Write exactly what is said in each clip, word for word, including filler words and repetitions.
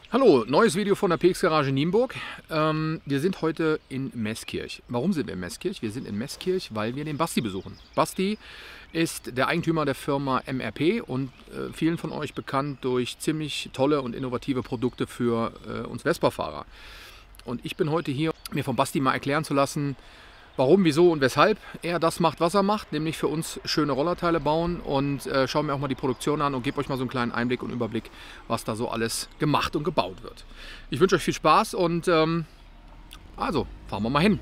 Hallo, neues Video von der P X Garage Nienburg. Ähm, wir sind heute in Meßkirch. Warum sind wir in Meßkirch? Wir sind in Meßkirch, weil wir den Basti besuchen. Basti ist der Eigentümer der Firma M R P und äh, vielen von euch bekannt durch ziemlich tolle und innovative Produkte für äh, uns Vespa-Fahrer. Und ich bin heute hier, mir von Basti mal erklären zu lassen, warum, wieso und weshalb er das macht, was er macht, nämlich für uns schöne Rollerteile bauen, und äh, schauen mir auch mal die Produktion an und gebe euch mal so einen kleinen Einblick und Überblick, was da so alles gemacht und gebaut wird. Ich wünsche euch viel Spaß und ähm, also fahren wir mal hin.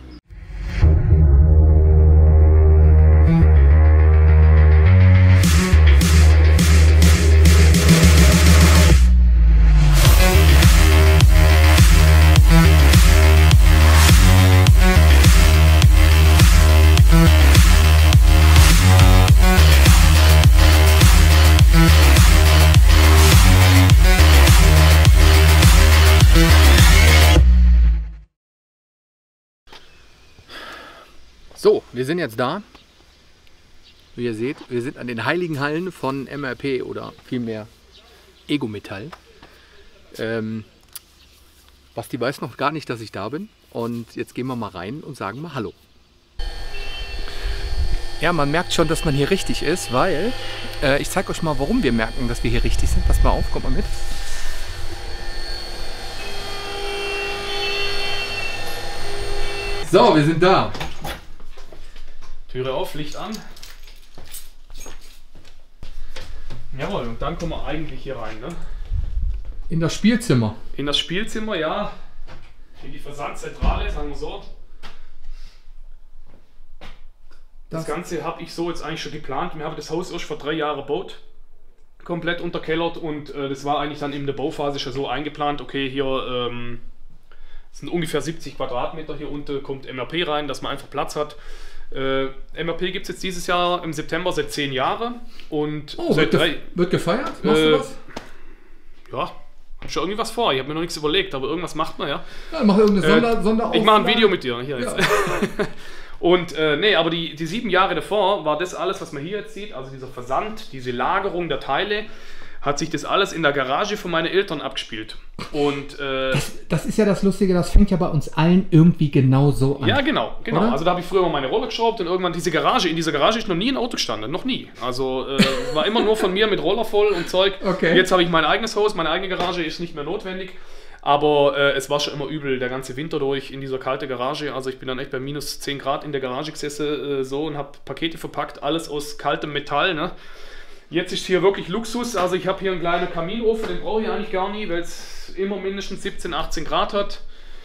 So, wir sind jetzt da. Wie ihr seht, wir sind an den heiligen Hallen von M R P oder vielmehr Ego Metall. Ähm, Basti weiß noch gar nicht, dass ich da bin. Und jetzt gehen wir mal rein und sagen mal Hallo. Ja, man merkt schon, dass man hier richtig ist, weil äh, ich zeige euch mal, warum wir merken, dass wir hier richtig sind. Passt mal auf, kommt mal mit. So, wir sind da. Türe auf, Licht an. Jawohl, und dann kommen wir eigentlich hier rein, ne? In das Spielzimmer. In das Spielzimmer, ja. In die Versandzentrale, sagen wir so. Das, das Ganze habe ich so jetzt eigentlich schon geplant. Wir haben das Haus erst vor drei Jahren gebaut. Komplett unterkellert, und äh, das war eigentlich dann in der Bauphase schon so eingeplant. Okay, hier ähm, sind ungefähr siebzig Quadratmeter. Hier unten kommt M R P rein, dass man einfach Platz hat. Äh, M R P gibt es jetzt dieses Jahr im September seit zehn Jahren. Und oh, seit wird, drei, ge wird gefeiert? Machst äh, du was? Ja, hab schon irgendwie was vor. Ich habe mir noch nichts überlegt, aber irgendwas macht man, ja. Ja, mach irgendeine Sonder äh, Sonderaufnahme. Ich mache ein Video mit dir hier jetzt. Ja. Und äh, nee, aber die, die sieben Jahre davor war das alles, was man hier jetzt sieht, also dieser Versand, diese Lagerung der Teile, hat sich das alles in der Garage von meinen Eltern abgespielt. Und äh, das, das ist ja das Lustige, das fängt ja bei uns allen irgendwie genau so an. Ja, genau, genau. Oder? Also da habe ich früher mal meine Roller geschraubt und irgendwann diese Garage, in dieser Garage ist noch nie ein Auto gestanden, noch nie. Also äh, war immer nur von mir mit Roller voll und Zeug. Okay. Jetzt habe ich mein eigenes Haus, meine eigene Garage ist nicht mehr notwendig. Aber äh, es war schon immer übel, der ganze Winter durch in dieser kalten Garage. Also ich bin dann echt bei minus zehn Grad in der Garage gesessen äh, so und habe Pakete verpackt, alles aus kaltem Metall, ne? Jetzt ist hier wirklich Luxus, also ich habe hier einen kleinen Kaminofen, den brauche ich eigentlich gar nie, weil es immer mindestens siebzehn, achtzehn Grad hat.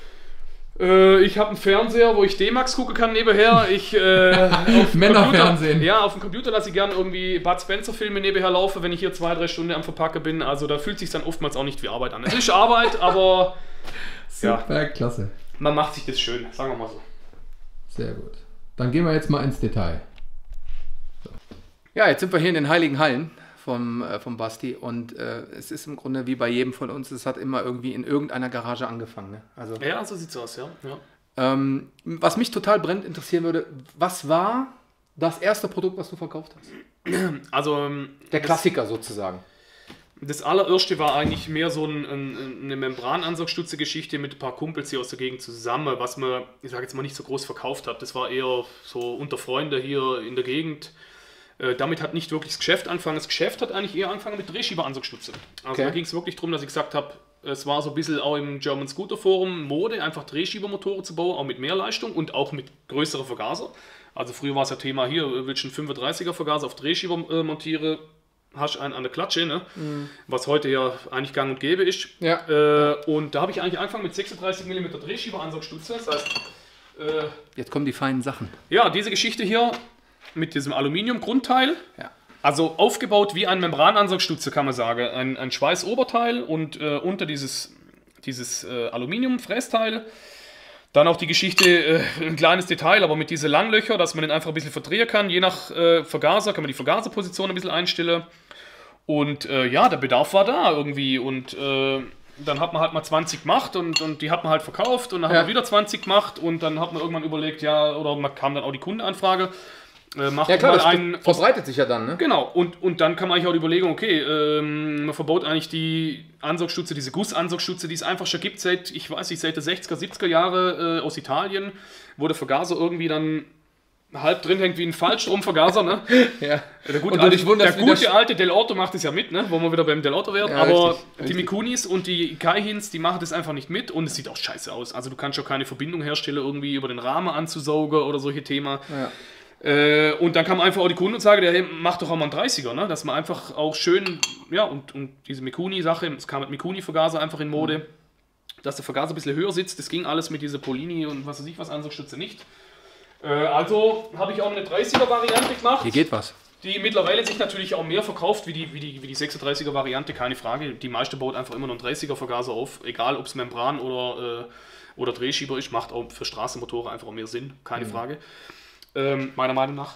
Äh, ich habe einen Fernseher, wo ich D-Max gucken kann nebenher. Ich, äh, auf Männerfernsehen. Ja, auf dem Computer lasse ich gerne irgendwie Bud Spencer Filme nebenher laufen, wenn ich hier zwei, drei Stunden am Verpacken bin. Also da fühlt sich dann oftmals auch nicht wie Arbeit an. Es ist Arbeit, aber super, ja, klasse. Man macht sich das schön, sagen wir mal so. Sehr gut. Dann gehen wir jetzt mal ins Detail. Ja, jetzt sind wir hier in den heiligen Hallen vom, äh, vom Basti, und äh, es ist im Grunde wie bei jedem von uns, es hat immer irgendwie in irgendeiner Garage angefangen. Ne? Also, Ja, so sieht's aus, ja. ja. ähm, was mich total brennend interessieren würde, was war das erste Produkt, was du verkauft hast? Also ähm, Der Klassiker sozusagen. Das allererste war eigentlich mehr so ein, ein, eine Membranansaugstütze-Geschichte mit ein paar Kumpels hier aus der Gegend zusammen, was man, ich sage jetzt mal, nicht so groß verkauft hat. Das war eher so unter Freunde hier in der Gegend. Äh, damit hat nicht wirklich das Geschäft angefangen. Das Geschäft hat eigentlich eher angefangen mit Drehschieberansaugstütze. Also Okay. da ging es wirklich darum, dass ich gesagt habe, es war so ein bisschen auch im German Scooter Forum Mode, einfach Drehschiebermotoren zu bauen, auch mit mehr Leistung und auch mit größeren Vergaser. Also früher war es ja Thema hier, willst du einen fünfunddreißiger Vergaser auf Drehschieber äh, montieren, hast einen an der Klatsche, ne? Mhm. Was heute ja eigentlich gang und gäbe ist. Ja. Äh, und da habe ich eigentlich angefangen mit sechsunddreißig Millimeter Drehschieberansaugstütze. Das heißt, äh, Jetzt kommen die feinen Sachen. ja, diese Geschichte hier mit diesem Aluminium-Grundteil, Ja. also aufgebaut wie ein Membranansaugstütze, kann man sagen. Ein, ein Schweißoberteil und äh, unter dieses, dieses äh, Aluminium-Frästeil. Dann auch die Geschichte, äh, ein kleines Detail, aber mit diesen Langlöcher, dass man den einfach ein bisschen verdrehen kann. Je nach äh, Vergaser kann man die Vergaserposition ein bisschen einstellen. Und äh, ja, der Bedarf war da irgendwie. Und äh, dann hat man halt mal zwanzig gemacht und, und die hat man halt verkauft. Und dann Ja. hat man wieder zwanzig gemacht und dann hat man irgendwann überlegt, ja, oder man kam dann auch die Kundenanfrage. Äh, macht Ja klar, mal das einen, verbreitet sich ja dann, ne? Genau, und, und dann kann man eigentlich auch die Überlegung, okay, ähm, man verbaut eigentlich die Ansaugstütze, diese Gussansaugstütze, die es einfach schon gibt seit, ich weiß nicht, seit der sechziger, siebziger Jahre äh, aus Italien, wo der Vergaser irgendwie dann halb drin hängt wie ein Fallstromvergaser, ne? Ja. Der gute, Und du alte, dich wunderst, der wie das- gute alte Del Orto macht es ja mit, ne? Wo wir wieder beim Del Orto werden, Ja, aber richtig, die richtig. Mikunis und die Kaihins, die machen das einfach nicht mit und es sieht auch scheiße aus. Also du kannst schon keine Verbindung herstellen, irgendwie über den Rahmen anzusaugen oder solche Themen. Ja. Äh, und dann kann man einfach auch die Kunden sagen, der hey, macht doch auch mal einen dreißiger, ne? Dass man einfach auch schön, ja, und, und diese Mikuni-Sache, es kam mit Mikuni-Vergaser einfach in Mode, mhm. dass der Vergaser ein bisschen höher sitzt, das ging alles mit dieser Polini und was weiß ich was, Ansaugstütze nicht. Äh, also habe ich auch eine dreißiger-Variante gemacht. Hier geht was. Die mittlerweile sich natürlich auch mehr verkauft wie die, wie die, wie die sechsunddreißiger-Variante, keine Frage. Die meiste baut einfach immer noch einen dreißiger-Vergaser auf, egal ob es Membran oder, äh, oder Drehschieber ist, macht auch für Straßenmotoren einfach auch mehr Sinn, keine mhm. Frage. Ähm, meiner Meinung nach.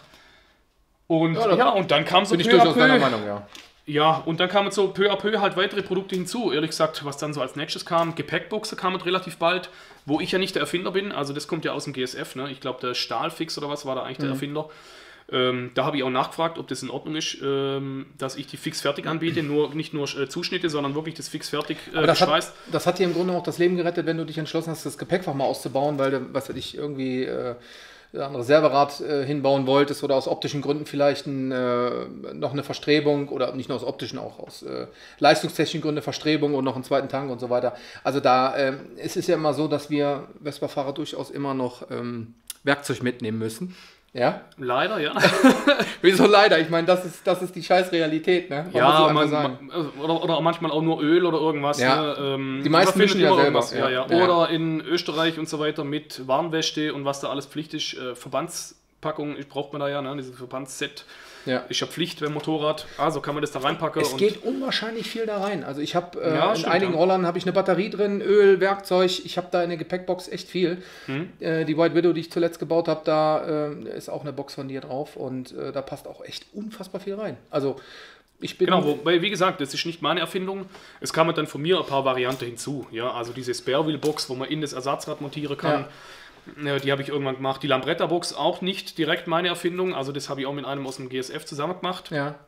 Und ja, ja, und dann kam so bin ich durchaus deiner Meinung, ja. Ja, und dann kamen so peu à peu halt weitere Produkte hinzu. Ehrlich gesagt, was dann so als nächstes kam, Gepäckbuchse kamen relativ bald, wo ich ja nicht der Erfinder bin. Also das kommt ja aus dem G S F, ne? Ich glaube, der Stahlfix oder was war da eigentlich mhm. der Erfinder. Ähm, da habe ich auch nachgefragt, ob das in Ordnung ist, ähm, dass ich die fix fertig anbiete, nur, nicht nur äh, Zuschnitte, sondern wirklich das fix fertig äh, das geschweißt. Hat, das hat dir im Grunde auch das Leben gerettet, wenn du dich entschlossen hast, das Gepäckfach mal auszubauen, weil du, was weiß ich, irgendwie äh, ein Reserverad äh, hinbauen wolltest oder aus optischen Gründen vielleicht ein, äh, noch eine Verstrebung oder nicht nur aus optischen, auch aus äh, leistungstechnischen Gründen eine Verstrebung und noch einen zweiten Tank und so weiter. Also da äh, es ist ja immer so, dass wir Vespa-Fahrer durchaus immer noch ähm, Werkzeug mitnehmen müssen. Ja? Leider, ja. Wieso leider? Ich meine, das ist, das ist die scheiß Realität, ne? Man ja, man, man, oder, oder manchmal auch nur Öl oder irgendwas. Ja. Ne? Ähm, die meisten mischen ja selber. Ja, ja. Ja. Oder in Österreich und so weiter mit Warnwäsche und was da alles Pflicht ist. Äh, Verbandspackung braucht man da ja, ne? Dieses Verbandsset. Ja. Ist ja Pflicht beim Motorrad, also kann man das da reinpacken. Es und geht unwahrscheinlich viel da rein. Also ich habe äh, ja, in stimmt, einigen ja. Rollern habe ich eine Batterie drin, Öl, Werkzeug. Ich habe da in der Gepäckbox echt viel. Hm. Äh, die White Widow, die ich zuletzt gebaut habe, da äh, ist auch eine Box von dir drauf und äh, da passt auch echt unfassbar viel rein. Also ich bin... Genau, wobei, wie gesagt, das ist nicht meine Erfindung. Es kamen dann von mir ein paar Varianten hinzu. Ja, also diese Spare-Wheel-Box, wo man in das Ersatzrad montieren kann. Ja. Die habe ich irgendwann gemacht. Die Lambretta-Box auch nicht direkt meine Erfindung. Also das habe ich auch mit einem aus dem G S F zusammen gemacht. Ja.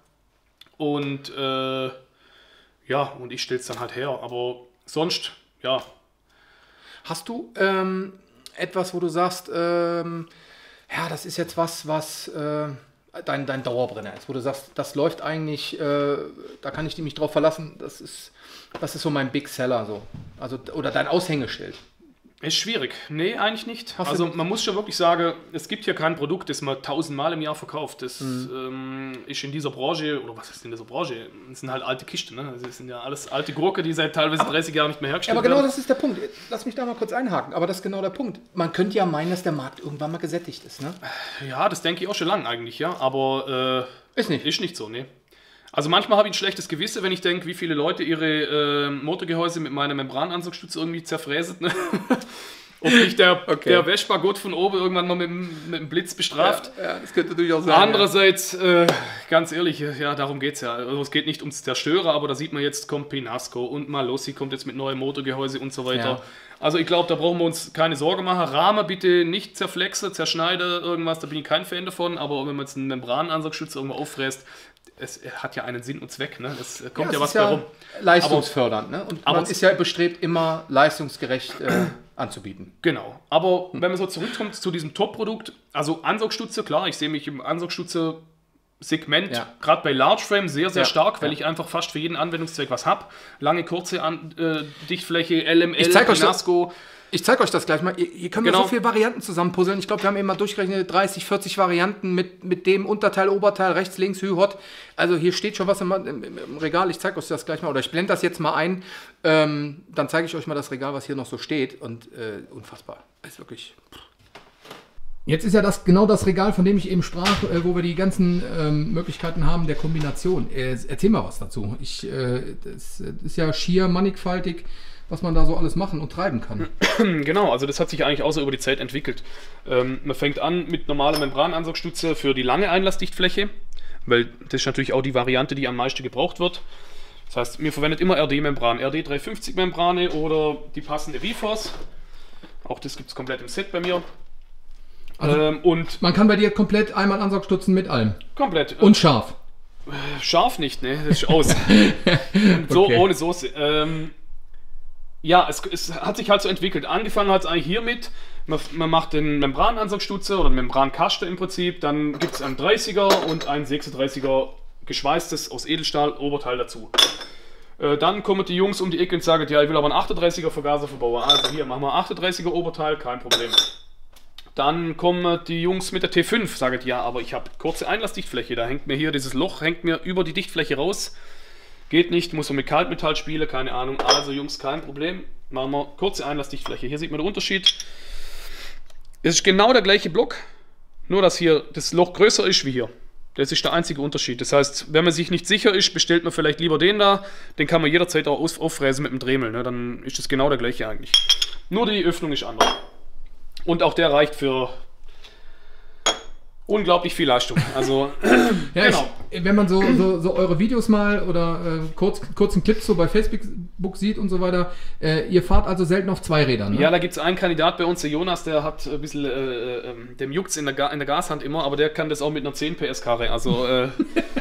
Und äh, ja, und ich stelle es dann halt her. Aber sonst, ja. Hast du ähm, etwas, wo du sagst, ähm, ja, das ist jetzt was, was äh, dein, dein Dauerbrenner ist, wo du sagst, das läuft eigentlich, äh, da kann ich mich drauf verlassen, das ist, das ist so mein Big Seller so. Also, oder dein Aushängeschild. Ist schwierig. Nee, eigentlich nicht. Hast also du- man muss schon wirklich sagen, es gibt hier kein Produkt, das man tausendmal im Jahr verkauft. Das Mhm. ähm, ist in dieser Branche, oder was ist in dieser Branche? Das sind halt alte Kisten, ne? Das sind ja alles alte Gurke, die seit teilweise dreißig Jahren nicht mehr Ja, hergestellt aber genau werden. das ist der Punkt. Lass mich da mal kurz einhaken, aber das ist genau der Punkt. Man könnte ja meinen, dass der Markt irgendwann mal gesättigt ist, ne? Ja, das denke ich auch schon lange eigentlich, ja. Aber äh, Ist nicht. ist nicht so, ne. Also manchmal habe ich ein schlechtes Gewissen, wenn ich denke, wie viele Leute ihre äh, Motorgehäuse mit meiner Membranansaugstütze irgendwie zerfräsen. Ne? Ob nicht der, Okay. der Vespa-Gott von oben irgendwann mal mit, dem- mit dem Blitz bestraft. Ja, ja, das könnte durchaus sein. Andererseits, äh, ganz ehrlich, ja, darum geht es ja. Also es geht nicht ums Zerstören, aber da sieht man jetzt, kommt Pinasco und Malossi kommt jetzt mit neuen Motorgehäuse und so weiter. Ja. Also ich glaube, da brauchen wir uns keine Sorge machen. Rahmen bitte nicht zerflexen, zerschneiden, irgendwas, da bin ich kein Fan davon. Aber wenn man jetzt einen Membranansaugstütze irgendwo auffräst, es hat ja einen Sinn und Zweck. Ne? Es kommt ja, es was ist bei ja rum. leistungsfördernd, ne? Und aber- man ist ja bestrebt, immer leistungsgerecht äh, anzubieten. Genau, aber wenn man so zurückkommt zu diesem Top-Produkt, also Ansaugstütze, klar, ich sehe mich im Ansaugstütze-Segment, Ja. gerade bei Large Frame, sehr, sehr Ja. stark, weil Ja. ich einfach fast für jeden Anwendungszweck was habe. Lange, kurze An äh, Dichtfläche, L M L, Ich zeig euch das- Pinasco. Ich zeige euch das gleich mal. Hier hier können Genau. wir so viele Varianten zusammenpuzzeln. Ich glaube, wir haben eben mal durchgerechnet dreißig, vierzig Varianten mit, mit dem Unterteil, Oberteil, rechts, links, Hü, Hot. Also hier steht schon was im, im, im Regal. Ich zeige euch das gleich mal. Oder ich blende das jetzt mal ein. Ähm, dann zeige ich euch mal das Regal, was hier noch so steht. Und äh, unfassbar. Ist wirklich... Jetzt ist ja das genau das Regal, von dem ich eben sprach, äh, wo wir die ganzen ähm, Möglichkeiten haben der Kombination. Äh, erzähl mal was dazu. Ich, äh, das ist ja schier mannigfaltig, was man da so alles machen und treiben kann. Genau, also das hat sich eigentlich auch so über die Zeit entwickelt. Ähm, man fängt an mit normaler Membranansaugstütze für die lange Einlassdichtfläche, weil das ist natürlich auch die Variante, die am meisten gebraucht wird. Das heißt, mir verwendet immer R D-Membran, R D dreihundertfünfzig Membrane oder die passende V-Force. Auch das gibt es komplett im Set bei mir. Also ähm, und man kann bei dir komplett einmal Ansaugstutzen mit allem. komplett. Und scharf. Scharf nicht, ne? Das ist aus. So Okay. ohne Soße. Ähm, ja, es, es hat sich halt so entwickelt. Angefangen hat es eigentlich hiermit. Man, man macht den Membranansaugstutze oder Membrankaste im Prinzip. Dann gibt es einen dreißiger und ein sechsunddreißiger geschweißtes aus Edelstahl Oberteil dazu. Äh, dann kommen die Jungs um die Ecke und sagen, ja, ich will aber einen achtunddreißiger Vergaser verbauen. Also hier machen wir achtunddreißiger Oberteil, kein Problem. Dann kommen die Jungs mit der T fünf, sagen, ja, aber ich habe kurze Einlassdichtfläche, da hängt mir hier dieses Loch, hängt mir über die Dichtfläche raus. Geht nicht, muss man mit Kaltmetall spielen, keine Ahnung. Also Jungs, kein Problem, machen wir kurze Einlassdichtfläche. Hier sieht man den Unterschied. Es ist genau der gleiche Block, nur dass hier das Loch größer ist wie hier. Das ist der einzige Unterschied. Das heißt, wenn man sich nicht sicher ist, bestellt man vielleicht lieber den da. Den kann man jederzeit auch auffräsen mit dem Dremel, ne? Dann ist das genau der gleiche eigentlich. Nur die Öffnung ist anders. Und auch der reicht für unglaublich viel Leistung. Also, Ja, genau. ich, wenn man so, so, so eure Videos mal oder äh, kurz, kurzen Clips so bei Facebook sieht und so weiter, äh, ihr fahrt also selten auf zwei Rädern, ne? Ja, da gibt es einen Kandidat bei uns, der Jonas, der hat ein bisschen, äh, äh, dem juckt's in der, Ga in der Gashand immer, aber der kann das auch mit einer zehn P S Karre. Also, äh,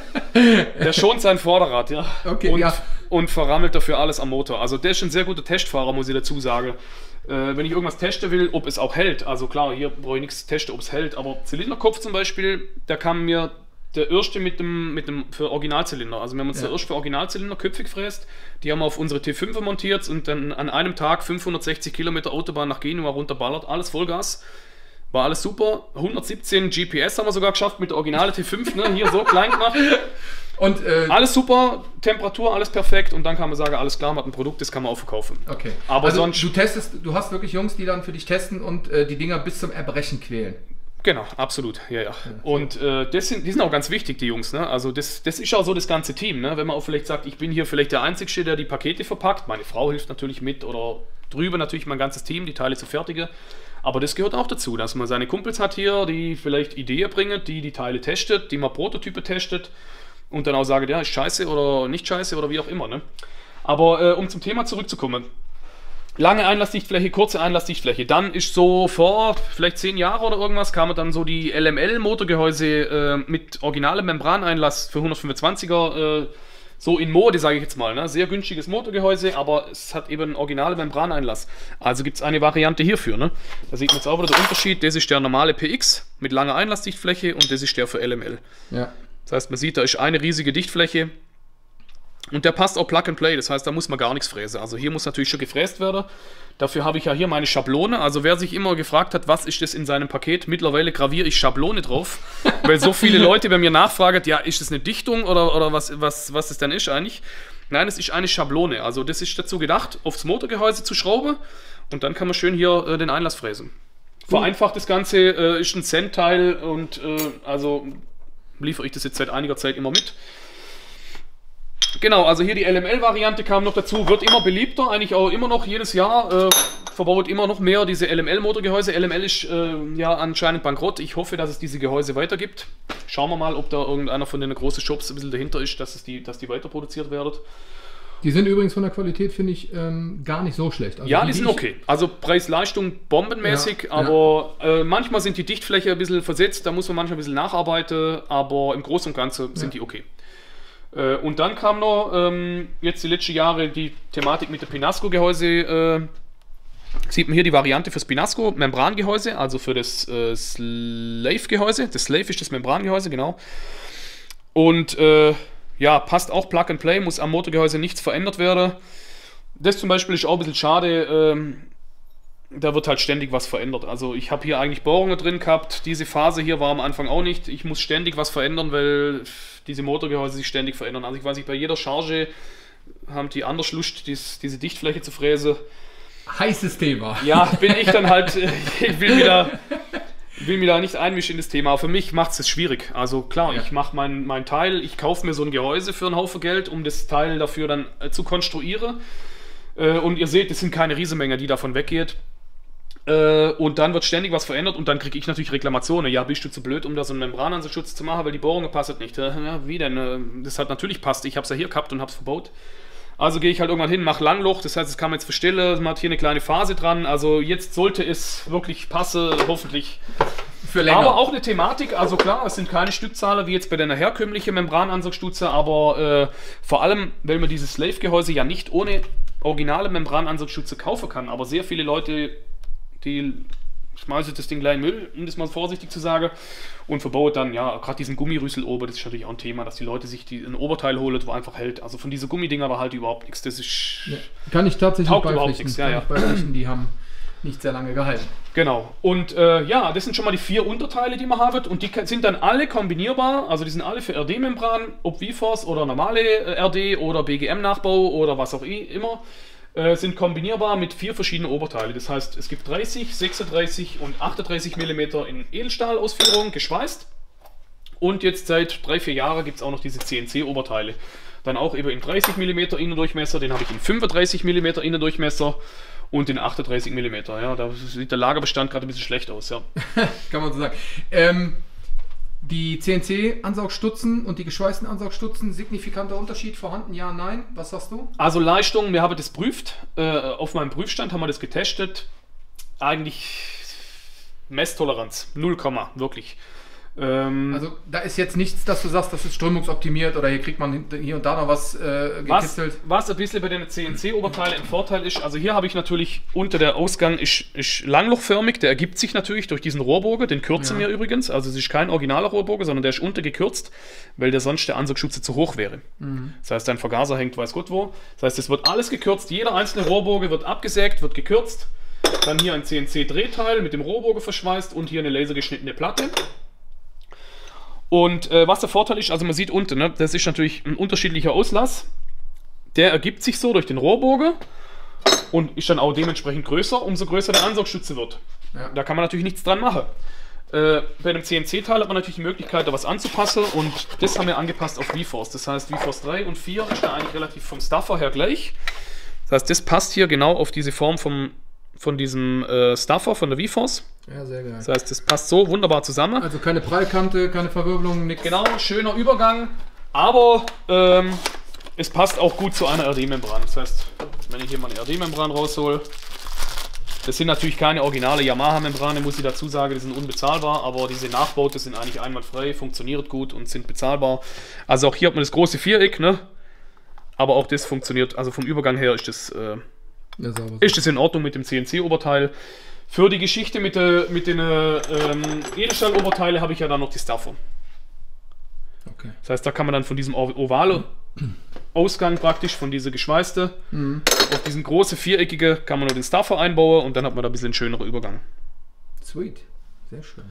der schont sein Vorderrad, ja. Okay, und, ja. und verrammelt dafür alles am Motor. Also, der ist ein sehr guter Testfahrer, muss ich dazu sagen. Äh, wenn ich irgendwas testen will, ob es auch hält, also klar, hier brauche ich nichts testen, ob es hält, aber Zylinderkopf zum Beispiel, der kam mir der erste mit dem, mit dem für Originalzylinder. Also wir haben uns Ja. der erste für Originalzylinder Köpfe gefräst, die haben wir auf unsere T fünf montiert und dann an einem Tag fünfhundertsechzig Kilometer Autobahn nach Genua runterballert, alles Vollgas. War alles super, hundertsiebzehn G P S haben wir sogar geschafft mit der originale T fünf, ne? Hier so klein gemacht. Und, äh, Alles super, Temperatur, alles perfekt und dann kann man sagen, alles klar, man hat ein Produkt, das kann man auch verkaufen. okay. Aber also, sonst- du testest, du hast wirklich Jungs, die dann für dich testen und äh, die Dinger bis zum Erbrechen quälen. Genau, absolut, ja, ja. Und äh, das sind, die sind auch ganz wichtig, die Jungs, ne? Also das, das ist auch so das ganze Team, ne? Wenn man auch vielleicht sagt, ich bin hier vielleicht der Einzige, der die Pakete verpackt, meine Frau hilft natürlich mit oder drüber natürlich mein ganzes Team, die Teile zu fertigen. Aber das gehört auch dazu, dass man seine Kumpels hat hier, die vielleicht Ideen bringen, die die Teile testet, die mal Prototype testet und dann auch sagen, ja, ist scheiße oder nicht scheiße oder wie auch immer, ne? Aber äh, um zum Thema zurückzukommen. Lange Einlassdichtfläche, kurze Einlassdichtfläche. Dann ist so vor vielleicht zehn Jahren oder irgendwas, kamen dann so die L M L-Motorgehäuse äh, mit originalem Membraneinlass für hundertfünfundzwanziger, äh, so in Mode, sage ich jetzt mal. Ne? Sehr günstiges Motorgehäuse, aber es hat eben einen originalen Membraneinlass. Also gibt es eine Variante hierfür. Ne? Da sieht man jetzt auch wieder den Unterschied. Das ist der normale P X mit langer Einlassdichtfläche und das ist der für L M L. Ja. Das heißt, man sieht, da ist eine riesige Dichtfläche. Und der passt auch Plug and Play, das heißt, da muss man gar nichts fräsen. Also hier muss natürlich schon gefräst werden. Dafür habe ich ja hier meine Schablone. Also wer sich immer gefragt hat, was ist das in seinem Paket, mittlerweile graviere ich Schablone drauf, weil so viele Leute bei mir nachfragen, ja, ist das eine Dichtung oder, oder was, was, was es denn ist eigentlich? Nein, es ist eine Schablone. Also das ist dazu gedacht, aufs Motorgehäuse zu schrauben und dann kann man schön hier äh, den Einlass fräsen. Vereinfacht das Ganze, äh, ist ein Cent-Teil und äh, also liefere ich das jetzt seit einiger Zeit immer mit. Genau, also hier die L M L-Variante kam noch dazu, wird immer beliebter, eigentlich auch immer noch jedes Jahr, äh, verbaut immer noch mehr diese L M L-Motorgehäuse. L M L ist äh, ja anscheinend bankrott, ich hoffe, dass es diese Gehäuse weitergibt. Schauen wir mal, ob da irgendeiner von den großen Shops ein bisschen dahinter ist, dass, es die, dass die weiter produziert werden. Die sind übrigens von der Qualität, finde ich, ähm, gar nicht so schlecht. Also Ja, die, die sind ich- okay. Also Preis-Leistung bombenmäßig, Ja, aber Äh, manchmal sind die Dichtfläche ein bisschen versetzt, da muss man manchmal ein bisschen nacharbeiten, aber im Großen und Ganzen sind die okay. Äh, und dann kam noch ähm, jetzt die letzten Jahre die Thematik mit der Pinasco-Gehäuse. Äh, sieht man hier die Variante fürs Pinasco, Membrangehäuse, also für das äh, Slave-Gehäuse. Das Slave ist das Membrangehäuse, genau. Und äh, ja, passt auch Plug and Play, muss am Motorgehäuse nichts verändert werden. Das zum Beispiel ist auch ein bisschen schade, ähm, da wird halt ständig was verändert. Also ich habe hier eigentlich Bohrungen drin gehabt, diese Phase hier war am Anfang auch nicht. Ich muss ständig was verändern, weil diese Motorgehäuse sich ständig verändern. Also ich weiß nicht, bei jeder Charge haben die anders Lust, dies, diese Dichtfläche zu fräsen. Heißes Thema. Ja, bin ich dann halt, äh, ich will mir da, will mir da nicht einmischen in das Thema. Aber für mich macht es das schwierig. Also klar, Ja. ich mache mein, mein Teil, ich kaufe mir so ein Gehäuse für einen Haufen Geld, um das Teil dafür dann äh, zu konstruieren. Äh, und ihr seht, es sind keine Riesenmenge, die davon weggeht. Äh, und dann wird ständig was verändert und dann kriege ich natürlich Reklamationen. Ja, bist du zu blöd, um da so einen Membranansatzschutz zu machen, weil die Bohrung passt nicht. Äh, ja, wie denn? Äh, das hat natürlich passt. Ich habe es ja hier gehabt und habe es verbaut. Also gehe ich halt irgendwann hin, mache Langloch, das heißt, es kann man jetzt verstellen, man hat hier eine kleine Phase dran, also jetzt sollte es wirklich passen, hoffentlich. Für länger. Aber auch eine Thematik, also klar, es sind keine Stückzahler wie jetzt bei der herkömmlichen Membranansaugstütze, aber äh, vor allem, weil man dieses Slave-Gehäuse ja nicht ohne originale Membranansaugstütze kaufen kann, aber sehr viele Leute, die schmeißen das Ding gleich in Müll, um das mal vorsichtig zu sagen, und verbaut dann, ja, gerade diesen Gummirüssel oben, das ist natürlich auch ein Thema, dass die Leute sich die, ein Oberteil holen, wo einfach hält. Also von diesen Gummidinger da halt überhaupt nichts, das ist... Ja, kann ich tatsächlich taugt überhaupt beipflichten. nichts, ja, Kann ja. ich beipflichten, die haben nicht sehr lange gehalten. Genau. Und äh, ja, das sind schon mal die vier Unterteile, die man haben. Und die sind dann alle kombinierbar. Also die sind alle für R D-Membran, ob V-Force oder normale äh, R D oder B G M-Nachbau oder was auch immer, äh, sind kombinierbar mit vier verschiedenen Oberteilen. Das heißt, es gibt dreißig, sechsunddreißig und achtunddreißig Millimeter in Edelstahl-Ausführung, geschweißt. Und jetzt seit drei, vier Jahren gibt es auch noch diese C N C-Oberteile. Dann auch eben in dreißig Millimeter Innendurchmesser, den habe ich in fünfunddreißig Millimeter Innendurchmesser. Und in achtunddreißig Millimeter, ja, da sieht der Lagerbestand gerade ein bisschen schlecht aus, ja. Kann man so sagen. Ähm, die C N C-Ansaugstutzen und die geschweißten Ansaugstutzen, signifikanter Unterschied vorhanden? Ja, nein? Was sagst du? Also Leistung, wir haben das prüft, äh, auf meinem Prüfstand haben wir das getestet. Eigentlich Messtoleranz, null, wirklich. Ähm, Also da ist jetzt nichts, dass du sagst, das ist strömungsoptimiert oder hier kriegt man hier und da noch was äh, gekitzelt. Was, was ein bisschen bei den C N C-Oberteilen ein Vorteil ist, also hier habe ich natürlich unter der Ausgang ist, ist langlochförmig, der ergibt sich natürlich durch diesen Rohrbogen, den kürzen Ja. wir übrigens, also es ist kein originaler Rohrbogen, sondern der ist untergekürzt, weil der sonst der Ansaugschutze zu hoch wäre. Mhm. Das heißt, dein Vergaser hängt weiß Gott wo. Das heißt, es wird alles gekürzt, jeder einzelne Rohrbogen wird abgesägt, wird gekürzt, dann hier ein C N C-Drehteil mit dem Rohrbogen verschweißt und hier eine lasergeschnittene Platte. Und äh, was der Vorteil ist, also man sieht unten, ne, das ist natürlich ein unterschiedlicher Auslass. Der ergibt sich so durch den Rohrbogen und ist dann auch dementsprechend größer, umso größer der Ansaugstütze wird. Ja. Da kann man natürlich nichts dran machen. Äh, bei einem C N C-Teil hat man natürlich die Möglichkeit, da was anzupassen und das haben wir angepasst auf V-Force. Das heißt, V-Force drei und vier ist da eigentlich relativ vom Stuffer her gleich. Das heißt, das passt hier genau auf diese Form vom, von diesem äh, Stuffer, von der V-Force. Ja, sehr geil. Das heißt, das passt so wunderbar zusammen. Also keine Prallkante, keine Verwirbelung, nichts. Genau, schöner Übergang, aber ähm, es passt auch gut zu einer R D-Membran. Das heißt, wenn ich hier mal eine R D-Membran raushole, das sind natürlich keine originale Yamaha-Membrane, muss ich dazu sagen, die sind unbezahlbar, aber diese Nachbauten sind eigentlich einwandfrei, funktioniert gut und sind bezahlbar. Also auch hier hat man das große Viereck, ne? Aber auch das funktioniert, also vom Übergang her ist das, äh, Ja, sauber. ist das in Ordnung mit dem C N C-Oberteil. Für die Geschichte mit, der, mit den äh, ähm, Edelstahl-Oberteile habe ich ja dann noch die Stuffer. Okay. Das heißt, da kann man dann von diesem ovalen Ausgang praktisch, von dieser geschweißte, Mhm. auf diesen großen viereckige kann man nur den Stuffer einbauen und dann hat man da ein bisschen einen schöneren Übergang. Sweet. Sehr schön.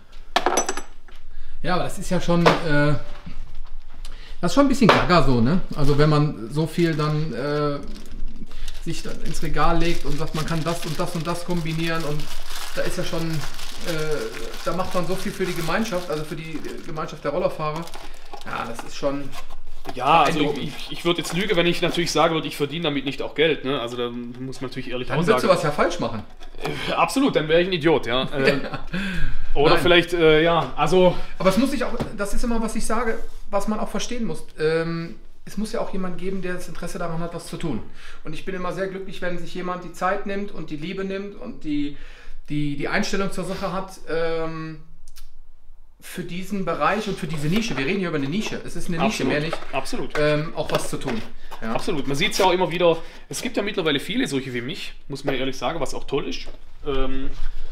Ja, aber das ist ja schon, äh, das ist schon ein bisschen gaga so, ne? Also wenn man so viel dann äh, sich dann ins Regal legt und sagt, man kann das und das und das kombinieren und da ist ja schon, äh, da macht man so viel für die Gemeinschaft, also für die Gemeinschaft der Rollerfahrer. Ja, das ist schon... Ja, also ich, ich, ich würde jetzt lügen, wenn ich natürlich sagen würde, ich verdiene damit nicht auch Geld. Ne? Also da muss man natürlich ehrlich Dann auch würdest sagen. du was ja falsch machen. Äh, absolut, dann wäre ich ein Idiot, ja. Äh, oder Nein. vielleicht, äh, ja, also... Aber es muss sich auch, das ist immer, was ich sage, was man auch verstehen muss. Ähm, es muss ja auch jemand geben, der das Interesse daran hat, was zu tun. Und ich bin immer sehr glücklich, wenn sich jemand die Zeit nimmt und die Liebe nimmt und die, die, die Einstellung zur Sache hat, ähm, für diesen Bereich und für diese Nische. Wir reden hier über eine Nische. Es ist eine Nische, Absolut. mehr nicht. Absolut. Ähm, auch was zu tun. Ja. Absolut. Man sieht es ja auch immer wieder, es gibt ja mittlerweile viele solche wie mich, muss man ehrlich sagen, was auch toll ist. Ähm,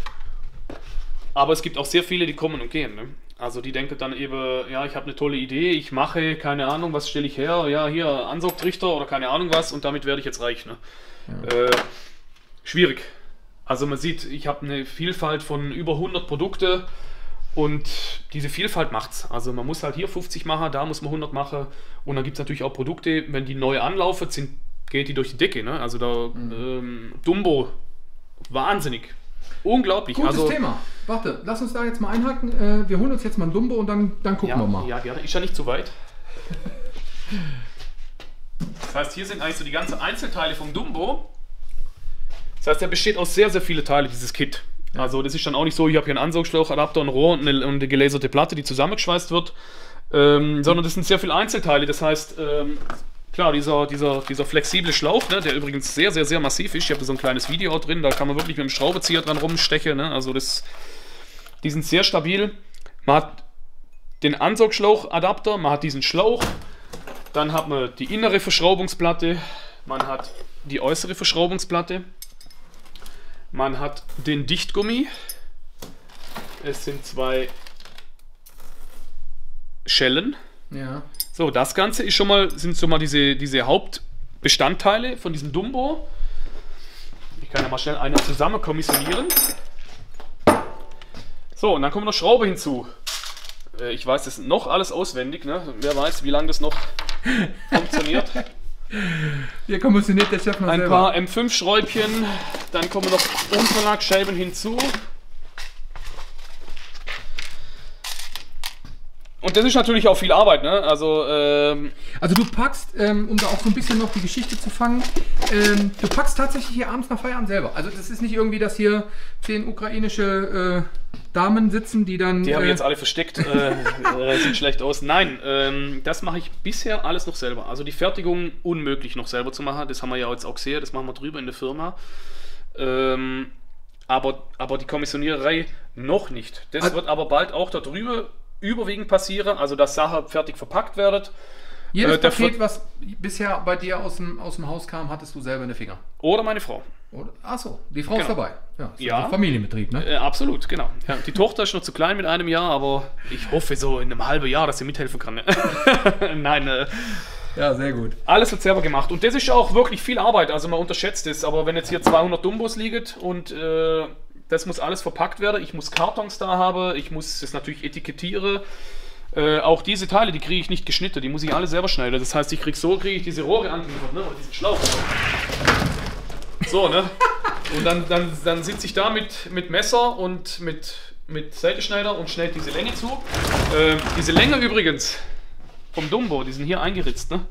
aber es gibt auch sehr viele, die kommen und gehen. Ne? Also die denken dann eben, ja, ich habe eine tolle Idee, ich mache, keine Ahnung, was stelle ich her, ja, hier Ansaugtrichter oder keine Ahnung was und damit werde ich jetzt reich. Ne? Ja. Äh, schwierig. Also man sieht, ich habe eine Vielfalt von über hundert Produkten. Und diese Vielfalt macht's. Also man muss halt hier fünfzig machen, da muss man hundert machen. Und dann gibt es natürlich auch Produkte, wenn die neu anlaufen, sind, geht die durch die Decke. Ne? Also da mhm. ähm, Dumbo, wahnsinnig. Unglaublich. Gutes also, Thema. Warte, lass uns da jetzt mal einhaken. Äh, wir holen uns jetzt mal ein Dumbo und dann, dann gucken ja, wir mal. Ja, gerne. Ist ja nicht zu weit. Das heißt, hier sind eigentlich so die ganzen Einzelteile vom Dumbo. Das heißt, er besteht aus sehr, sehr vielen Teilen, dieses Kit. Also das ist dann auch nicht so, ich habe hier einen Ansaugschlauchadapter, ein Rohr und eine, und eine gelaserte Platte, die zusammengeschweißt wird, ähm, sondern das sind sehr viele Einzelteile. Das heißt, ähm, klar, dieser, dieser, dieser flexible Schlauch, ne, der übrigens sehr, sehr, sehr massiv ist. Ich habe da so ein kleines Video auch drin, da kann man wirklich mit dem Schraubenzieher dran rumstechen. Ne? Also das, Die sind sehr stabil. Man hat den Ansaugschlauchadapter, man hat diesen Schlauch, dann hat man die innere Verschraubungsplatte, man hat die äußere Verschraubungsplatte, man hat den Dichtgummi, es sind zwei Schellen. Ja. So, das Ganze ist schon mal, sind schon mal diese, diese Hauptbestandteile von diesem Dumbo. Ich kann ja mal schnell eine zusammen kommissionieren. So, und dann kommt noch Schraube hinzu. Ich weiß das noch alles auswendig, ne? Wer weiß, wie lange das noch funktioniert. Hier kommissioniert der Chef noch Ein selber. paar M fünf Schräubchen, dann kommen noch Unterlagscheiben hinzu. Und das ist natürlich auch viel Arbeit, ne? Also, ähm, Also du packst, ähm, um da auch so ein bisschen noch die Geschichte zu fangen, ähm, du packst tatsächlich hier abends nach Feierabend selber. Also das ist nicht irgendwie, dass hier zehn ukrainische äh, Damen sitzen, die dann... die haben äh, jetzt alle versteckt, äh, äh, sieht schlecht aus. Nein, ähm, das mache ich bisher alles noch selber. Also die Fertigung unmöglich noch selber zu machen, das haben wir ja jetzt auch gesehen, das machen wir drüber in der Firma. Ähm, aber, aber die Kommissioniererei noch nicht. Das Also- wird aber bald auch da drüber überwiegend passieren, also dass Sachen fertig verpackt werden. Jedes äh, der Paket, Ver- was bisher bei dir aus dem, aus dem Haus kam, hattest du selber in den Finger. Oder meine Frau. Oder? Achso, die Frau ist Genau. dabei. Ja, ist Ja. also Familienbetrieb, ne? Äh, absolut, genau. Ja, die Tochter ist noch zu klein mit einem Jahr, aber ich hoffe so in einem halben Jahr, dass sie mithelfen kann. Nein, äh, Ja, sehr gut. alles wird selber gemacht. Und das ist auch wirklich viel Arbeit, also man unterschätzt es. Aber wenn jetzt hier zweihundert Dumbos liegen und äh, das muss alles verpackt werden, ich muss Kartons da haben, ich muss es natürlich etikettieren. Äh, auch diese Teile, die kriege ich nicht geschnitten, die muss ich alle selber schneiden. Das heißt, ich kriege so, kriege ich diese Rohre angeliefert, ne? Oder diesen Schlauch. So, ne? Und dann, dann, dann sitze ich da mit, mit Messer und mit, mit Seitenschneider und schneide diese Länge zu. Äh, diese Länge übrigens vom Dumbo, die sind hier eingeritzt, ne?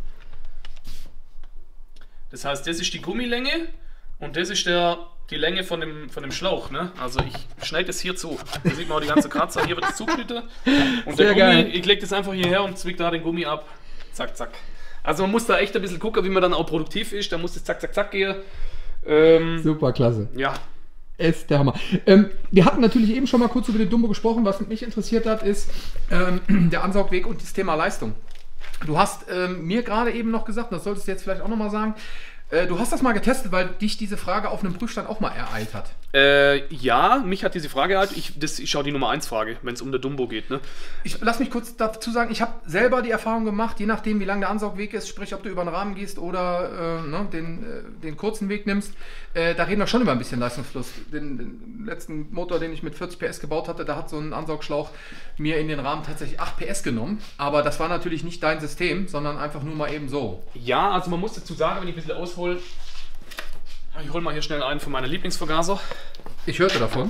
Das heißt, das ist die Gummilänge und das ist der, die Länge von dem, von dem Schlauch, ne? Also ich schneide es hier zu. Da sieht man auch die ganze Kratzer, hier wird es zugeschnitten. Und Sehr der Gummi, geil. ich lege das einfach hierher und zwick da den Gummi ab. Zack, zack. Also man muss da echt ein bisschen gucken, wie man dann auch produktiv ist. Da muss es zack, zack, zack gehen. Ähm, Super, klasse. ja, Ist der Hammer. Ähm, wir hatten natürlich eben schon mal kurz über den Dumbo gesprochen. Was mich interessiert hat, ist ähm, der Ansaugweg und das Thema Leistung. Du hast ähm, mir gerade eben noch gesagt, das solltest du jetzt vielleicht auch noch mal sagen, äh, du hast das mal getestet, weil dich diese Frage auf einem Prüfstand auch mal ereilt hat. Äh, ja, mich hat diese Frage halt, ich, das ist auch die Nummer eins Frage, wenn es um der Dumbo geht, ne? Ich lass mich kurz dazu sagen, ich habe selber die Erfahrung gemacht, je nachdem wie lang der Ansaugweg ist, sprich ob du über den Rahmen gehst oder äh, ne, den, äh, den kurzen Weg nimmst, äh, da reden wir schon über ein bisschen Leistungsfluss. Den, den letzten Motor, den ich mit vierzig P S gebaut hatte, da hat so ein Ansaugschlauch mir in den Rahmen tatsächlich acht P S genommen, aber das war natürlich nicht dein System, sondern einfach nur mal eben so. Ja, also man muss dazu sagen, wenn ich ein bisschen aushole, ich hole mal hier schnell einen von meinen Lieblingsvergaser. Ich hörte davon.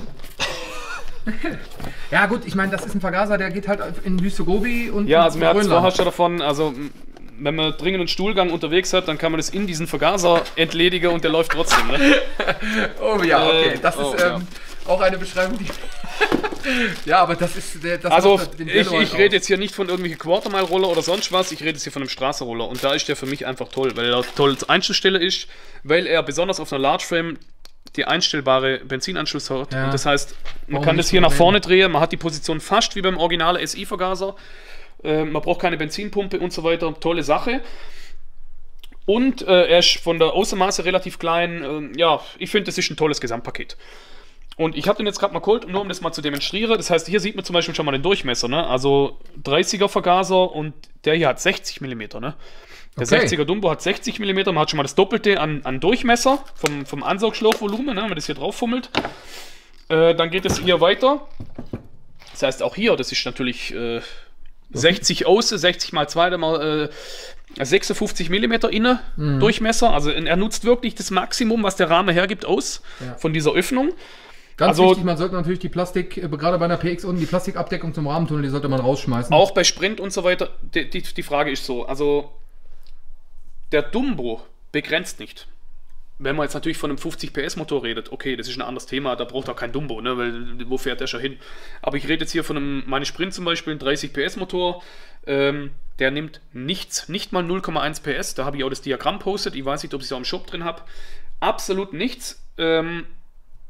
Ja gut, ich meine, das ist ein Vergaser, der geht halt in Wüste Gobi und Ja, in also mir hat es Grönland. vorher schon davon, also m, wenn man dringenden Stuhlgang unterwegs hat, dann kann man das in diesen Vergaser entledigen und der läuft trotzdem, ne? Oh ja, okay, Äh, das oh, ist ähm, auch eine Beschreibung, die... Ja, aber das ist der... Das Also macht den ich, Velo halt ich rede aus. jetzt hier nicht von irgendwelchen Quartermile-Roller oder sonst was, ich rede jetzt hier von einem Straßenroller und da ist der für mich einfach toll, weil er toll zur Einstellstelle ist, weil er besonders auf einer Large Frame die einstellbare Benzinanschluss hat. Ja. Und das heißt, man Warum kann nicht das hier nach drehen? vorne drehen, man hat die Position fast wie beim originalen S I-Vergaser. Äh, man braucht keine Benzinpumpe und so weiter. Tolle Sache. Und äh, er ist von der Außenmaße relativ klein. Äh, ja, ich finde, das ist ein tolles Gesamtpaket. Und ich habe den jetzt gerade mal geholt, nur um das mal zu demonstrieren. Das heißt, hier sieht man zum Beispiel schon mal den Durchmesser. Ne? Also dreißiger Vergaser und der hier hat sechzig Millimeter. Ne? Der Okay. sechziger Dumbo hat sechzig Millimeter. Man hat schon mal das Doppelte an, an Durchmesser vom, vom Ansaugschlauchvolumen, ne? Wenn man das hier drauf fummelt. Äh, dann geht es hier weiter. Das heißt, auch hier, das ist natürlich äh, sechzig außen, sechzig mal zwei, dann mal äh, sechsundfünfzig Millimeter innen Mhm. Durchmesser. Also er nutzt wirklich das Maximum, was der Rahmen hergibt, aus Ja. von dieser Öffnung. Ganz also- wichtig, man sollte natürlich die Plastik, äh, gerade bei einer P X unten, die Plastikabdeckung zum Rahmentunnel, die sollte man rausschmeißen. Auch bei Sprint und so weiter, die, die, die Frage ist so, also der Dumbo begrenzt nicht. Wenn man jetzt natürlich von einem fünfzig P S Motor redet, okay, das ist ein anderes Thema, da braucht auch kein Dumbo, ne, weil wo fährt der schon hin? Aber ich rede jetzt hier von einem, meine Sprint zum Beispiel, ein dreißig P S Motor, ähm, der nimmt nichts, nicht mal null Komma eins P S, da habe ich auch das Diagramm postet, ich weiß nicht, ob ich es auch im Shop drin habe, absolut nichts. Ähm,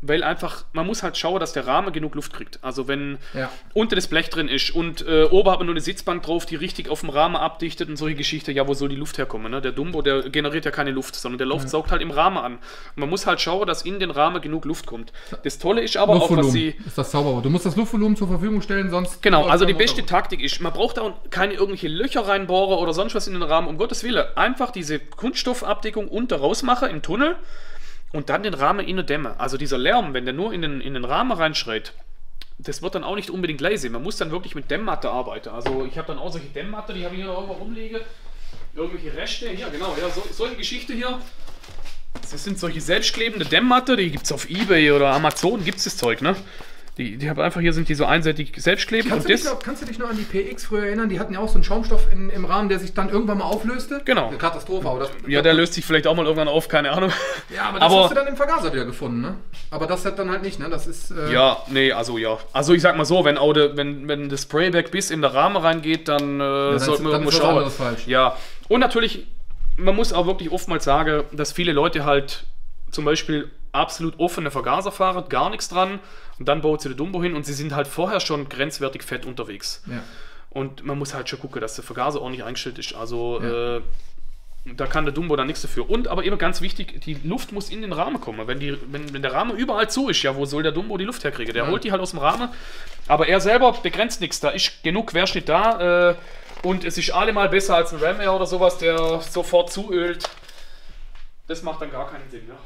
weil einfach, man muss halt schauen, dass der Rahmen genug Luft kriegt. Also wenn Ja. unten das Blech drin ist und äh, oben hat man nur eine Sitzbank drauf, die richtig auf dem Rahmen abdichtet und solche Geschichten, ja, wo soll die Luft herkommen? Ne? Der Dumbo, der generiert ja keine Luft, sondern der Luft Ja. saugt halt im Rahmen an. Und man muss halt schauen, dass in den Rahmen genug Luft kommt. Das Tolle ist aber auch, was Luftvolumen sie... ist das Zauberwort. Du musst das Luftvolumen zur Verfügung stellen, sonst... Genau, also die läuft der beste Motor. Taktik ist, man braucht da keine irgendwelche Löcher reinbohren oder sonst was in den Rahmen, um Gottes Willen. Einfach diese Kunststoffabdeckung unter rausmachen im Tunnel und dann den Rahmen innen dämmen. Also dieser Lärm, wenn der nur in den, in den Rahmen reinschreit, das wird dann auch nicht unbedingt leise. Man muss dann wirklich mit Dämmmatte arbeiten. Also ich habe dann auch solche Dämmmatte, die habe ich hier noch irgendwo rumliegen. Irgendwelche Reste, hier genau, ja, so, so eine Geschichte hier. Das sind solche selbstklebende Dämmmatte, die gibt es auf Ebay oder Amazon, gibt es das Zeug, ne? Die, die haben einfach, hier sind die so einseitig selbstklebend. Kannst, und du dich das, noch, kannst du dich noch an die P X früher erinnern? Die hatten ja auch so einen Schaumstoff in, im Rahmen, der sich dann irgendwann mal auflöste. Genau. Eine Katastrophe. Aber das, ja, der löst sich vielleicht auch mal irgendwann auf, keine Ahnung. Ja, aber das aber- hast du dann im Vergaser wieder gefunden, ne? Aber das hat dann halt nicht, ne? Das ist... Äh, Ja, nee, also ja. Also ich sag mal so, wenn, auch de, wenn, wenn das Sprayback bis in den Rahmen reingeht, dann, äh, dann sollten ist- wir dann irgendwo ist was schauen. anderes falsch. Ja, und natürlich, man muss auch wirklich oftmals sagen, dass viele Leute halt zum Beispiel absolut offene Vergaser fahren, gar nichts dran und dann baut sie den Dumbo hin und sie sind halt vorher schon grenzwertig fett unterwegs. Ja. Und man muss halt schon gucken, dass der Vergaser ordentlich eingestellt ist. Also Ja. äh, da kann der Dumbo dann nichts dafür. Und aber eben ganz wichtig, die Luft muss in den Rahmen kommen. Wenn, die, wenn, wenn der Rahmen überall zu ist, ja, wo soll der Dumbo die Luft herkriegen? Der Ja. holt die halt aus dem Rahmen. Aber er selber begrenzt nichts. Da ist genug Querschnitt da. Äh, und es ist allemal besser als ein Ram Air oder sowas, der sofort zuölt. Das macht dann gar keinen Sinn. Ja.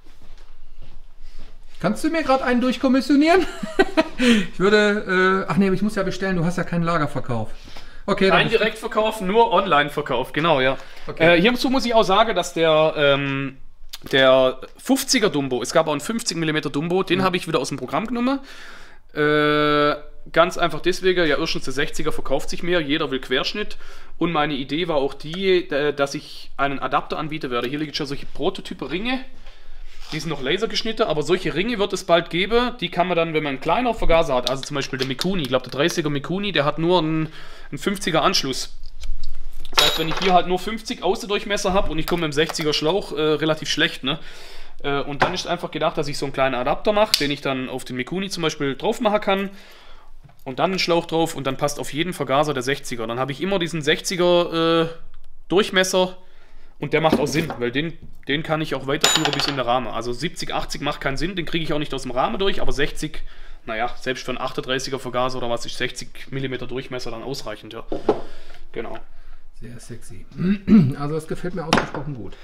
Kannst du mir gerade einen durchkommissionieren? Ich würde... Äh, ach nee, aber ich muss ja bestellen. Du hast ja keinen Lagerverkauf. Okay, Kein dann... Direktverkauf, nur Online-Verkauf, genau, ja. Okay. Äh, hierzu muss ich auch sagen, dass der, ähm, der fünfziger Dumbo, es gab auch einen fünfzig Millimeter Dumbo, den habe ich wieder aus dem Programm genommen. Äh, ganz einfach deswegen, ja, erstens der sechziger verkauft sich mehr, jeder will Querschnitt. Und meine Idee war auch die, äh, dass ich einen Adapter anbieten werde. Hier liegen schon solche Prototype-Ringe. Die sind noch lasergeschnitten, aber solche Ringe wird es bald geben. Die kann man dann, wenn man einen kleineren Vergaser hat, also zum Beispiel der Mikuni, ich glaube der dreißiger Mikuni, der hat nur einen, einen fünfziger Anschluss. Das heißt, wenn ich hier halt nur fünfzig Außendurchmesser habe und ich komme mit dem sechziger Schlauch, äh, relativ schlecht, ne? Äh, und dann ist einfach gedacht, dass ich so einen kleinen Adapter mache, den ich dann auf den Mikuni zum Beispiel drauf machen kann. Und dann einen Schlauch drauf und dann passt auf jeden Vergaser der sechziger. Dann habe ich immer diesen sechziger äh, Durchmesser. Und der macht auch Sinn, weil den, den kann ich auch weiterführen bis in der Rahmen. Also siebzig, achtzig macht keinen Sinn, den kriege ich auch nicht aus dem Rahmen durch, aber sechzig, naja, selbst für einen achtunddreißiger Vergaser oder was ist sechzig Millimeter Durchmesser dann ausreichend, ja. Genau. Sehr sexy. Also das gefällt mir ausgesprochen gut.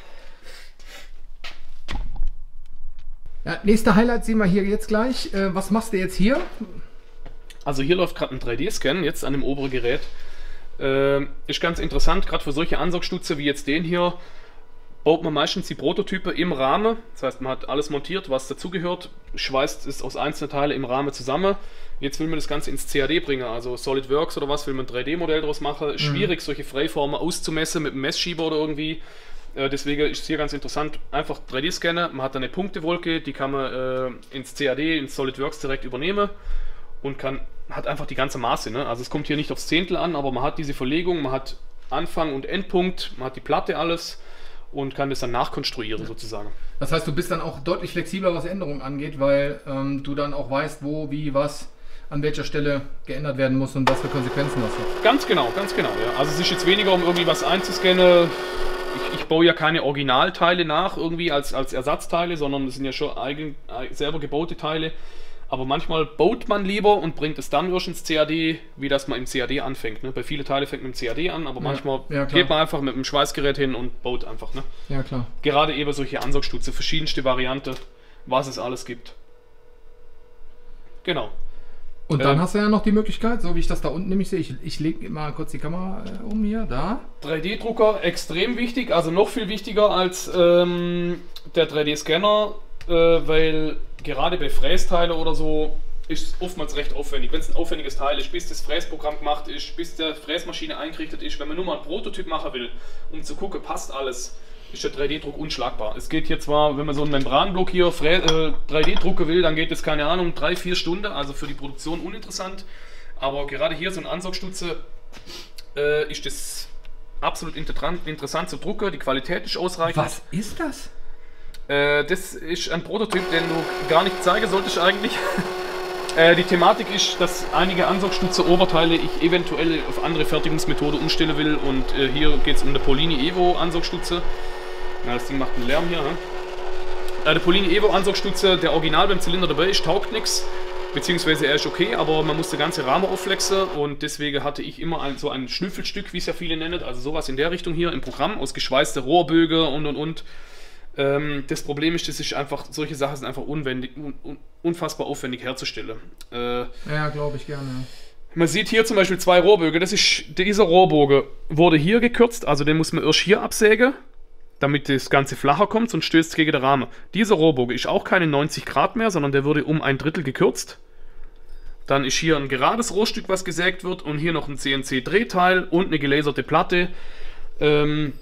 Ja, nächste Highlight sehen wir hier jetzt gleich. Äh, was machst du jetzt hier? Also hier läuft gerade ein drei D-Scan, jetzt an dem oberen Gerät. Äh, ist ganz interessant, gerade für solche Ansaugstütze wie jetzt den hier, baut man meistens die Prototype im Rahmen. Das heißt, man hat alles montiert, was dazugehört, schweißt es aus einzelnen Teilen im Rahmen zusammen. Jetzt will man das Ganze ins C A D bringen, also SolidWorks oder was, will man ein drei D-Modell daraus machen. Schwierig, solche Freiformen auszumessen mit einem Messschieber oder irgendwie. Äh, deswegen ist es hier ganz interessant, einfach drei D-Scanner, man hat eine Punktewolke, die kann man äh, ins C A D, ins SolidWorks direkt übernehmen und kann, hat einfach die ganze Maße. Ne? Also es kommt hier nicht aufs Zehntel an, aber man hat diese Verlegung, man hat Anfang und Endpunkt, man hat die Platte alles und kann das dann nachkonstruieren sozusagen. Das heißt, du bist dann auch deutlich flexibler, was Änderungen angeht, weil ähm, du dann auch weißt, wo, wie, was an welcher Stelle geändert werden muss und was für Konsequenzen das hat. Ganz genau, ganz genau. Ja. Also es ist jetzt weniger, um irgendwie was einzuscannen. Ich, ich baue ja keine Originalteile nach irgendwie als, als Ersatzteile, sondern das sind ja schon eigen, selber gebaute Teile. Aber manchmal baut man lieber und bringt es dann erst ins C A D, wie das man im C A D anfängt. Ne? Bei vielen Teilen fängt man im C A D an, aber Ja, manchmal ja, klar. geht man einfach mit einem Schweißgerät hin und baut einfach. Ne? Ja, klar. Gerade eben solche Ansaugstütze, verschiedenste Varianten, was es alles gibt. Genau. Und dann Ähm, hast du ja noch die Möglichkeit, so wie ich das da unten nämlich sehe, ich, ich lege mal kurz die Kamera äh, um hier, da. drei D-Drucker extrem wichtig, also noch viel wichtiger als ähm, der drei D-Scanner, äh, weil gerade bei Frästeile oder so ist es oftmals recht aufwendig. Wenn es ein aufwendiges Teil ist, bis das Fräsprogramm gemacht ist, bis der Fräsmaschine eingerichtet ist, wenn man nur mal einen Prototyp machen will, um zu gucken, passt alles, ist der drei D-Druck unschlagbar. Es geht hier zwar, wenn man so einen Membranblock hier äh, drei D-drucken will, dann geht es, keine Ahnung, drei, vier Stunden, also für die Produktion uninteressant. Aber gerade hier so ein Ansaugstütze äh, ist das absolut interessant, interessant zu drucken, die Qualität ist ausreichend. Was ist das? Äh, das ist ein Prototyp, den du gar nicht zeigen solltest eigentlich. äh, die Thematik ist, dass einige Ansaugstützer Oberteile ich eventuell auf andere Fertigungsmethode umstellen will. Und äh, hier geht es um den Polini Evo Ansaugstützer. Na, das Ding macht einen Lärm hier. Ne? Äh, der Polini Evo Ansaugstützer, der Original beim Zylinder dabei ist, taugt nichts. Beziehungsweise er ist okay, aber man muss den ganzen Rahmen aufflexen und deswegen hatte ich immer ein, so ein Schnüffelstück, wie es ja viele nennen, also sowas in der Richtung hier im Programm, aus geschweißte Rohrbögen und und und. Ähm, das Problem ist, das ist einfach, solche Sachen sind einfach unwendig, un, un, unfassbar aufwendig herzustellen. Äh, ja, glaube ich gerne. Man sieht hier zum Beispiel zwei Rohrbögen, das ist, dieser Rohrbogen wurde hier gekürzt, also den muss man erst hier absägen, damit das Ganze flacher kommt, sonst stößt es gegen den Rahmen. Dieser Rohrbogen ist auch keine neunzig Grad mehr, sondern der wurde um ein Drittel gekürzt. Dann ist hier ein gerades Rohrstück, was gesägt wird und hier noch ein C N C-Drehteil und eine gelaserte Platte. Ähm,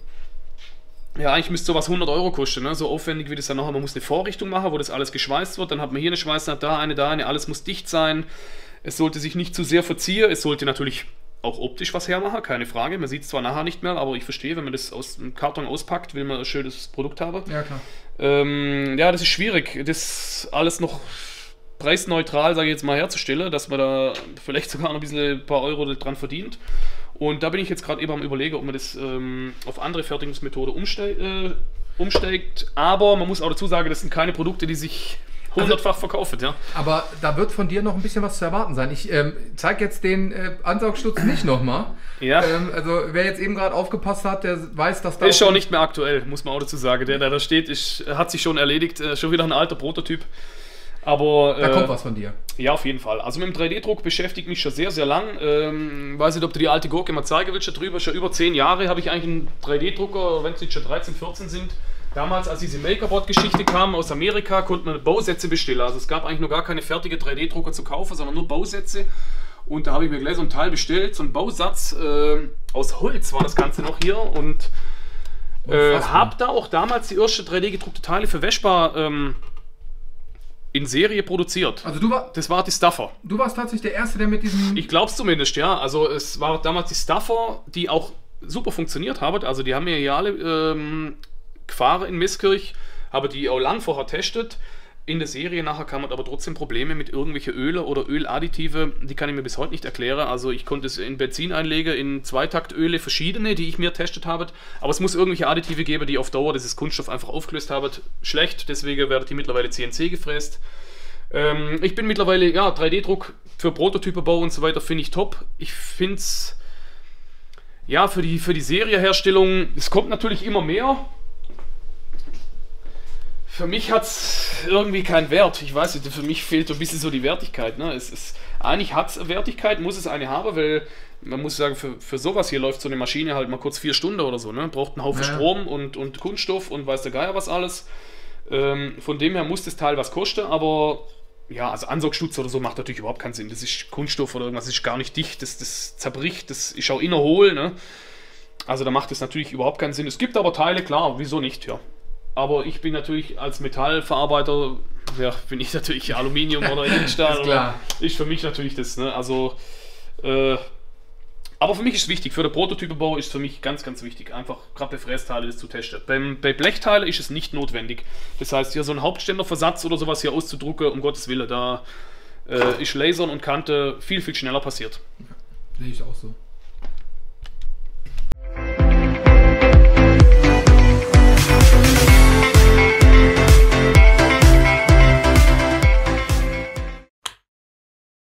ja, eigentlich müsste sowas hundert Euro kosten, ne? So aufwendig wie das dann noch. Man muss eine Vorrichtung machen, wo das alles geschweißt wird. Dann hat man hier eine Schweißnaht, da eine, da eine. Alles muss dicht sein. Es sollte sich nicht zu sehr verziehen. Es sollte natürlich auch optisch was hermachen, keine Frage. Man sieht es zwar nachher nicht mehr, aber ich verstehe, wenn man das aus dem Karton auspackt, will man ein schönes Produkt haben. Ja, klar. Ähm, ja, das ist schwierig, das alles noch preisneutral, sage ich jetzt mal, herzustellen, dass man da vielleicht sogar noch ein bisschen ein paar Euro dran verdient. Und da bin ich jetzt gerade eben am Überlegen, ob man das ähm, auf andere Fertigungsmethode umste äh, umsteigt. Aber man muss auch dazu sagen, das sind keine Produkte, die sich hundertfach verkaufen, ja. Aber da wird von dir noch ein bisschen was zu erwarten sein. Ich ähm, zeige jetzt den äh, Ansaugstutz nicht nochmal. Ja. Ähm, also wer jetzt eben gerade aufgepasst hat, der weiß, dass da... Ist schon nicht mehr aktuell, muss man auch dazu sagen. Der, der da steht, ist, hat sich schon erledigt. Äh, schon wieder ein alter Prototyp. Aber... Da äh, kommt was von dir. Ja, auf jeden Fall. Also mit dem drei D-Druck beschäftigt mich schon sehr, sehr lang. Ähm, weiß nicht, ob du die alte Gurke mal zeigen willst, da drüber. Schon über zehn Jahre habe ich eigentlich einen drei D-Drucker, wenn es jetzt schon dreizehn, vierzehn sind. Damals, als diese Makerbot-Geschichte kam aus Amerika, konnte man Bausätze bestellen. Also es gab eigentlich noch gar keine fertige drei D-Drucker zu kaufen, sondern nur Bausätze. Und da habe ich mir gleich so ein Teil bestellt, so ein Bausatz äh, aus Holz war das Ganze noch hier. Und äh, habe da auch damals die ersten drei D-gedruckte Teile für Vespa ähm, in Serie produziert. Also du war, das war die Stuffer. Du warst tatsächlich der Erste, der mit diesem... Ich glaube es zumindest, ja. Also es war damals die Stuffer, die auch super funktioniert haben. Also die haben mir ja alle... Ähm, gefahren in Meßkirch, habe die auch lang vorher testet. In der Serie nachher kam man aber trotzdem Probleme mit irgendwelchen Öle oder Öladditive, die kann ich mir bis heute nicht erklären. Also ich konnte es in Benzin einlegen, in Zweitaktöle, verschiedene, die ich mir testet habe. Aber es muss irgendwelche Additive geben, die auf Dauer dieses Kunststoff einfach aufgelöst haben. Schlecht, deswegen werden die mittlerweile C N C gefräst. Ähm, ich bin mittlerweile, ja, drei D-Druck für Prototypebau und so weiter finde ich top. Ich finde es, ja, für die, für die Serieherstellung, es kommt natürlich immer mehr. Für mich hat es irgendwie keinen Wert. Ich weiß nicht, für mich fehlt ein bisschen so die Wertigkeit. Ne? Es ist, eigentlich hat es Wertigkeit, muss es eine haben, weil man muss sagen, für, für sowas hier läuft so eine Maschine halt mal kurz vier Stunden oder so. Ne? Braucht einen Haufen ja. Strom und, und Kunststoff und weiß der Geier was alles. Ähm, von dem her muss das Teil was kosten, aber ja, also Ansaugstutz oder so macht natürlich überhaupt keinen Sinn. Das ist Kunststoff oder irgendwas, das ist gar nicht dicht, das, das zerbricht, das ist auch innerhohl. Ne? Also da macht es natürlich überhaupt keinen Sinn. Es gibt aber Teile, klar, wieso nicht, ja. Aber ich bin natürlich als Metallverarbeiter, ja, bin ich natürlich Aluminium oder Edelstahl. Ist klar. Ist für mich natürlich das, ne? Also, äh, aber für mich ist es wichtig, für den Prototypebau ist für mich ganz, ganz wichtig, einfach gerade bei Frästeile das zu testen. Beim, bei Blechteilen ist es nicht notwendig. Das heißt, hier so einen Hauptständerversatz oder sowas hier auszudrucken, um Gottes Willen, da äh, ist Lasern und Kante viel, viel schneller passiert. Ja, sehe ich auch so.